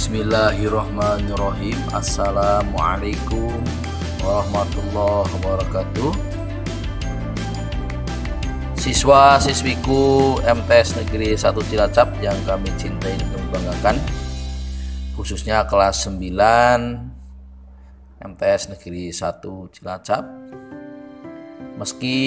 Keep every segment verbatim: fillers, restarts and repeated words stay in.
Bismillahirrahmanirrahim. Assalamualaikum warahmatullahi wabarakatuh. Siswa-siswiku M T S Negeri satu Cilacap yang kami cintai dan banggakan, khususnya kelas sembilan M T S Negeri satu Cilacap. Meski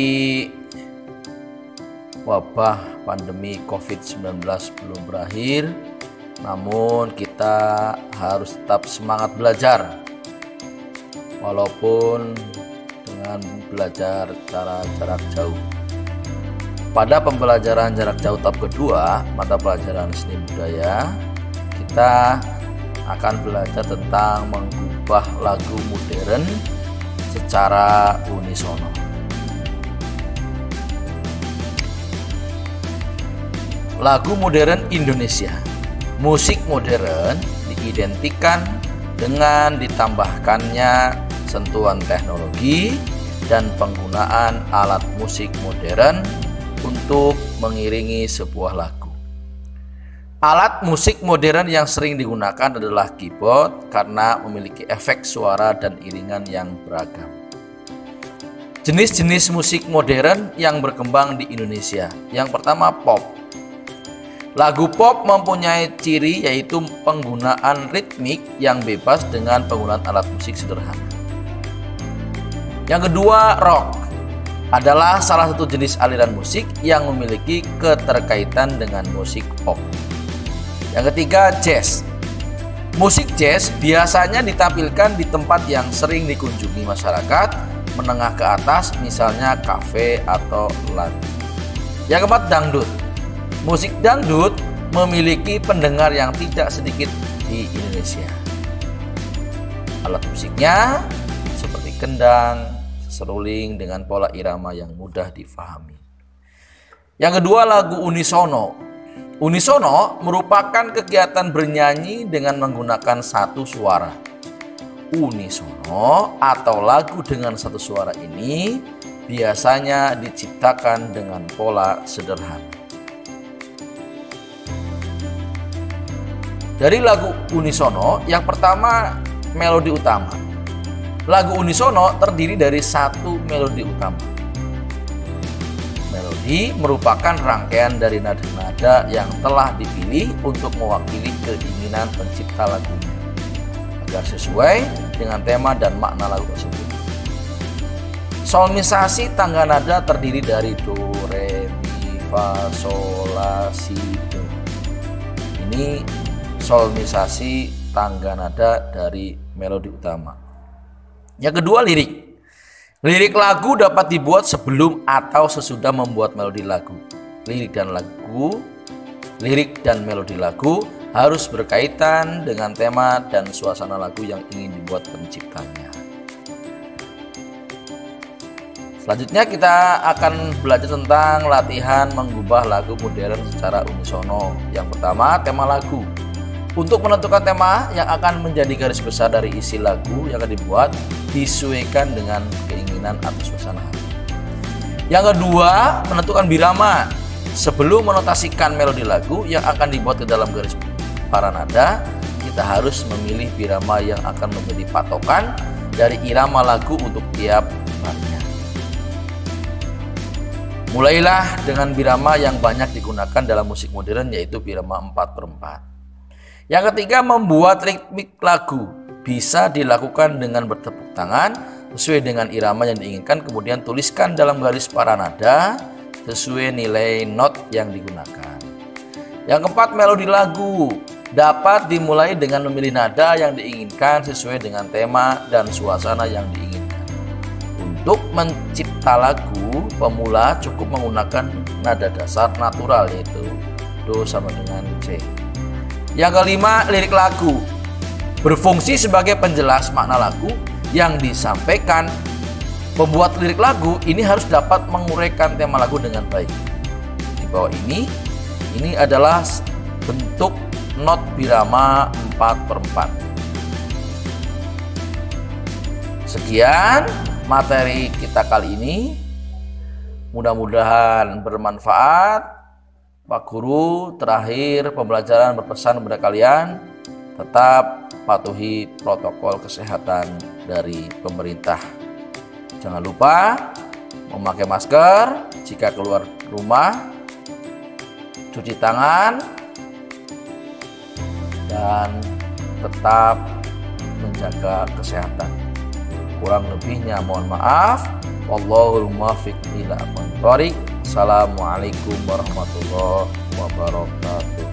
wabah pandemi covid sembilan belas belum berakhir, namun kita harus tetap semangat belajar, walaupun dengan belajar secara jarak jauh. Pada pembelajaran jarak jauh tahap kedua, mata pelajaran seni budaya, kita akan belajar tentang mengubah lagu modern secara unisono. Lagu modern Indonesia. Musik modern diidentikan dengan ditambahkannya sentuhan teknologi dan penggunaan alat musik modern untuk mengiringi sebuah lagu. Alat musik modern yang sering digunakan adalah keyboard karena memiliki efek suara dan iringan yang beragam. Jenis-jenis musik modern yang berkembang di Indonesia. Yang pertama, pop. Lagu pop mempunyai ciri yaitu penggunaan ritmik yang bebas dengan penggunaan alat musik sederhana. Yang kedua, rock adalah salah satu jenis aliran musik yang memiliki keterkaitan dengan musik pop. Yang ketiga, jazz. Musik jazz biasanya ditampilkan di tempat yang sering dikunjungi masyarakat menengah ke atas, misalnya kafe atau lounge. Yang keempat, dangdut. Musik dangdut memiliki pendengar yang tidak sedikit di Indonesia. Alat musiknya seperti kendang, seruling dengan pola irama yang mudah difahami. Yang kedua, lagu unisono. Unisono merupakan kegiatan bernyanyi dengan menggunakan satu suara. Unisono atau lagu dengan satu suara ini biasanya diciptakan dengan pola sederhana. Dari lagu unisono, yang pertama melodi utama. Lagu unisono terdiri dari satu melodi utama. Melodi merupakan rangkaian dari nada-nada yang telah dipilih untuk mewakili keinginan pencipta lagunya agar sesuai dengan tema dan makna lagu tersebut. Solmisasi tangga nada terdiri dari do, re, mi, fa, sol, la, si, do. Ini solmisasi tangga nada dari melodi utama. Yang kedua, lirik. Lirik lagu dapat dibuat sebelum atau sesudah membuat melodi lagu. Lirik dan lagu, lirik dan melodi lagu harus berkaitan dengan tema dan suasana lagu yang ingin dibuat penciptanya. Selanjutnya kita akan belajar tentang latihan mengubah lagu modern secara unisono. Yang pertama, tema lagu. Untuk menentukan tema yang akan menjadi garis besar dari isi lagu yang akan dibuat, disesuaikan dengan keinginan atau suasana hati. Yang kedua, menentukan birama. Sebelum menotasikan melodi lagu yang akan dibuat ke dalam garis para nada, kita harus memilih birama yang akan menjadi patokan dari irama lagu untuk tiap barnya. Mulailah dengan birama yang banyak digunakan dalam musik modern, yaitu birama empat per empat. Yang ketiga, membuat ritmik lagu. Bisa dilakukan dengan bertepuk tangan sesuai dengan irama yang diinginkan, kemudian tuliskan dalam garis para nada sesuai nilai not yang digunakan. Yang keempat, melodi lagu. Dapat dimulai dengan memilih nada yang diinginkan sesuai dengan tema dan suasana yang diinginkan. Untuk mencipta lagu, pemula cukup menggunakan nada dasar natural, yaitu do sama dengan C. Yang kelima, lirik lagu. Berfungsi sebagai penjelas makna lagu yang disampaikan. Pembuat lirik lagu ini harus dapat menguraikan tema lagu dengan baik. Di bawah ini, ini adalah bentuk not birama empat per empat. Sekian materi kita kali ini. Mudah-mudahan bermanfaat. Pak Guru terakhir pembelajaran berpesan kepada kalian, tetap patuhi protokol kesehatan dari pemerintah. Jangan lupa memakai masker jika keluar rumah, cuci tangan, dan tetap menjaga kesehatan. Kurang lebihnya mohon maaf. Wallahul muwaffiq ila aqwamit thoriq. Assalamualaikum warahmatullahi wabarakatuh.